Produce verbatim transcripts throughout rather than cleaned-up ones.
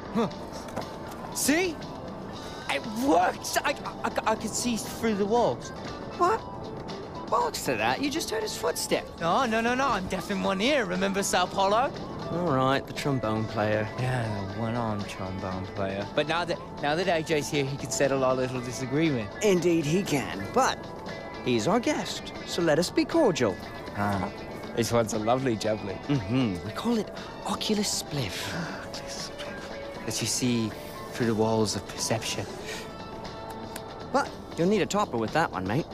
Huh. See? It works! I, I, I could see through the walls. What? Bollocks to that. You just heard his footstep. No, no, no, no. I'm deaf in one ear. Remember Sao Paulo? All right, the trombone player. Yeah, the one-armed trombone player. But now that now that A J's here, he can settle our little disagreement. Indeed he can, but he's our guest, so let us be cordial. Ah, this one's a lovely jubbly. Mm-hmm. We call it Oculus Spliff. Oculus Spliff. That you see through the walls of perception. But you'll need a topper with that one, mate.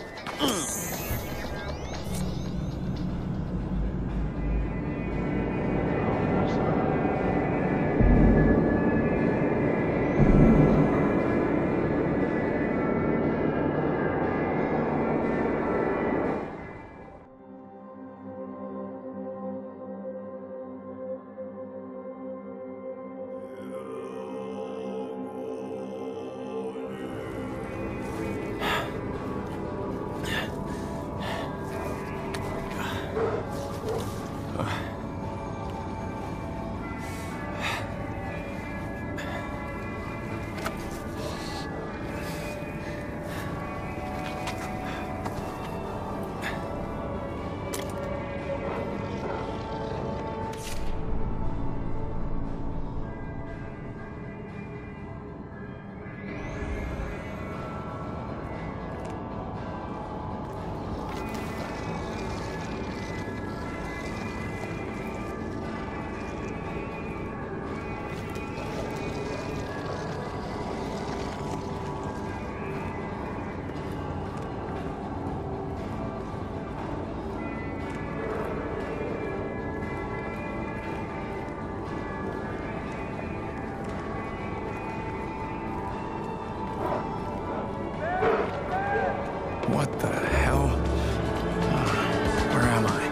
What the hell? Where am I?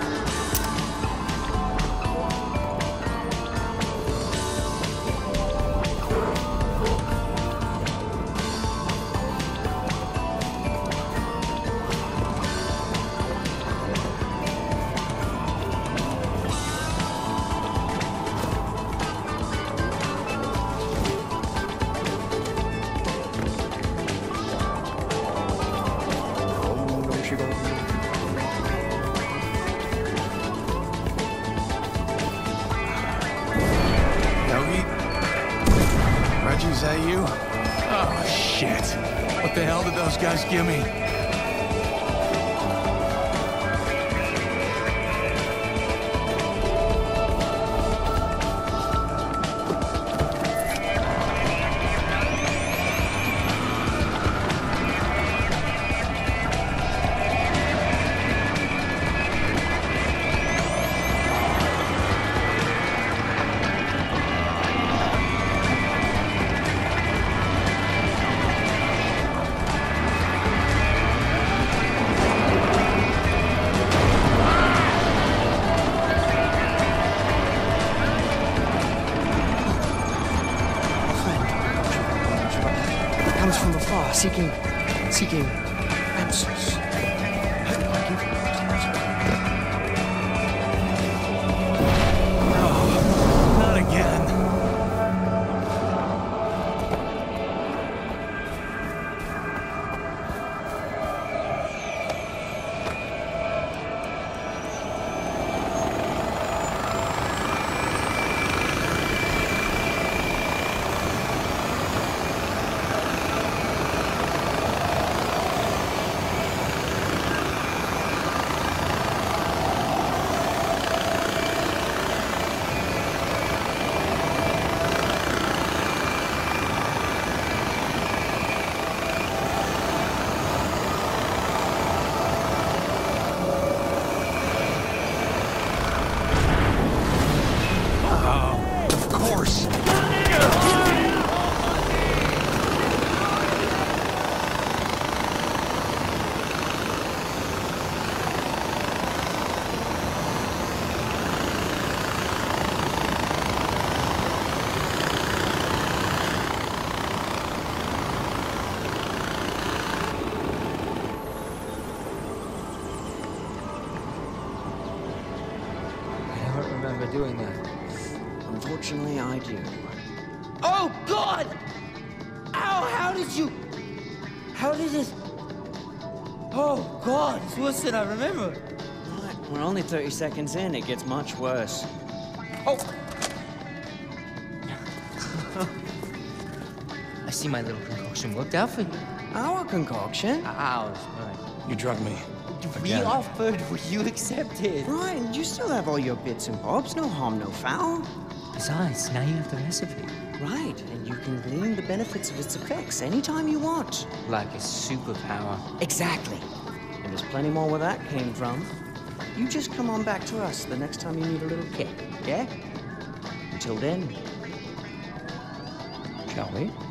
Yoggie? Reggie, is that you? Oh, shit. What the hell did those guys give me? Comes from afar, seeking, seeking answers. No, not again. I don't remember doing that. Unfortunately, I do. Oh, God! Ow, how did you... How did it... Oh, God, it's worse than I remember. Right, we're only thirty seconds in. It gets much worse. Oh! I see my little concoction worked out for you. Our concoction? Ours, right. You drug me. We Again. offered what you accepted. Right, and you still have all your bits and bobs. No harm, no foul. Besides, now you have the recipe. Right, and you can glean the benefits of its effects anytime you want. Like a superpower. Exactly. And there's plenty more where that came from. You just come on back to us the next time you need a little kick, yeah? Until then, shall we?